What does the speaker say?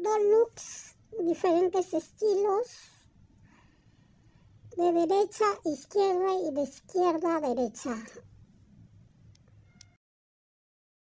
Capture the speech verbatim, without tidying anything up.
dos looks, diferentes estilos, de derecha a izquierda y de izquierda a derecha.